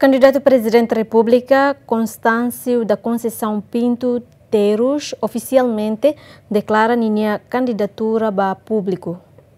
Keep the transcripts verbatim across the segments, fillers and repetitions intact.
Candidato presidente da República, Constâncio da Conceição Pinto Teros, oficialmente declara sua candidatura para público.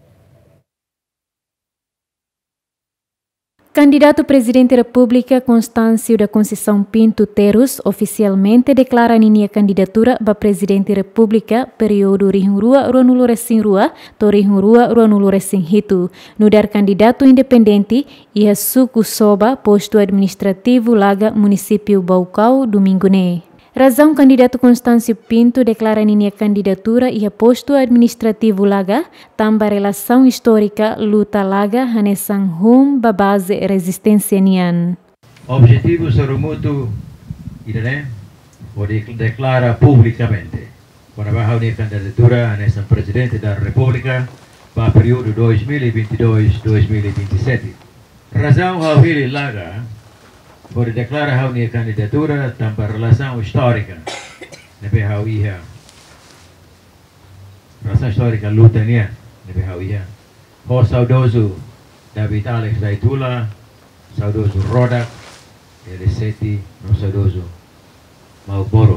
Candidato presidente da República, Constâncio da Conceição Pinto Teros, oficialmente declara sua candidatura para presidente da República período Rihunrua Ruanulu Recém Rua, to Rihunrua Ruanulu Recém Hitu. Nudar candidato independente ia suku soba posto administrativo laga município Baucau domingo ne. Razão candidato Constâncio Pinto declara sua candidatura ia posto administrativo laga, tamba relação histórica luta laga hanesan hum babase resistência nian. Objetivo sorumutu irene o declara publicamente para bajar a candidatura hanesan presidente da República para período dois mil e vinte e dois a dois mil e vinte e sete. Razão ao hili laga por declarar a candidatura tanpa relação histórica. Nebe hau iha. Relação histórica luta nia. Nebe hau iha. Ho saudoso David Alex Daitula, saudoso Rodak, Eliseti, no saudoso Mauboro.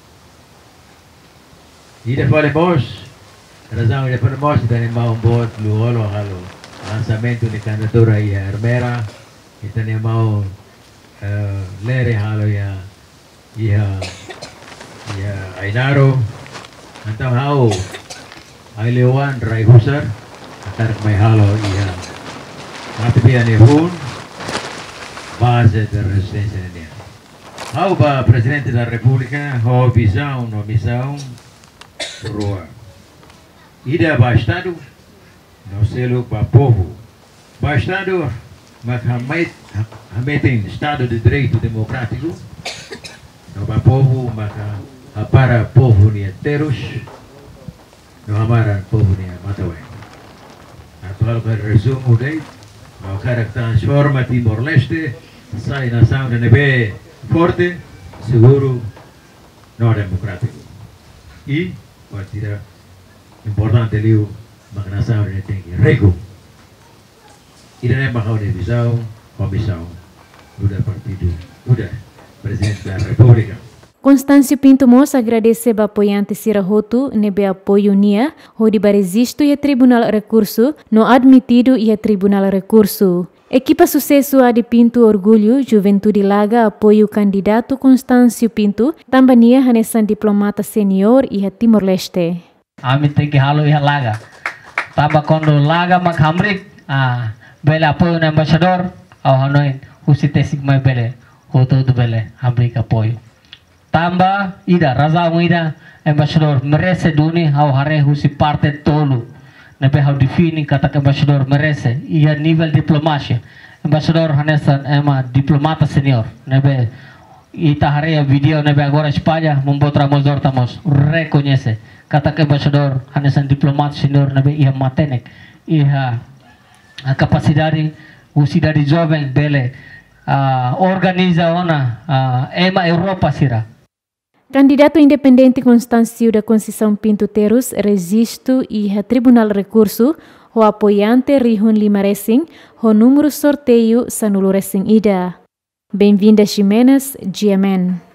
Ida fale bos, razão ida fale bos, ida ni mau bot luolo halo lançamento de candidatura ia Hermera, ida ni mau Uh, lere halo ya ya ya Ainaro antau hau Ailewan Rai Husar antar mai halo ya tapi ani hun base de resistência dia hau ba presidente da República ho visão no missão rua ida ba estado no selo ba povo ba estado Makamait hametin Estado de Direito Democrático no ba povo maka para povo ni Teros no amaran povo ni Matawai. Atual ka resumo dei no karak transforma Timor-Leste sai nação de nebe forte seguro no democrático. E partida importante liu mak nação de tem rego. Irene Mahau de Visão, comissão, Uda Partido, Uda, Presidente da República. Constâncio Pinto Mos agradece a apoiante Sirahotu nebe apoio nia, onde resisto e Tribunal Recurso, no admitido e Tribunal Recurso. Equipa sucesso a de Pinto Orgulho, Juventude Laga apoio candidato Constâncio Pinto, também hanesan diplomata senior e Timor-Leste. Ami tem que halo e Laga. Taba quando Laga makhamrik, ah, bela apoio no embaixador, ao Hanoi, o citesik mai bele, o todo bele, abrir apoio. Tamba, ida, razão ida, embaixador, merece duni, ao hare, o se parte tolo. Nebe how define kata embaixador merece, ia nível diplomacia. Embaixador Hanesan ema diplomata senior. Nebe ita hare video nebe agora Espanha, membotra mosor tamos reconhece. Kata embaixador Hanesan diplomata senior nebe ia matenek, ia a capacidade, o cidade jovem bele uh, organiza ona uh, ema Europa sira. Candidato independente Constâncio da Conceição Pinto Teros resisto e a Tribunal Recurso, o apoiante Rihun Lima Recém, o número sorteio Sanulu Recém Ida. Bem-vinda Ximenes, G M N.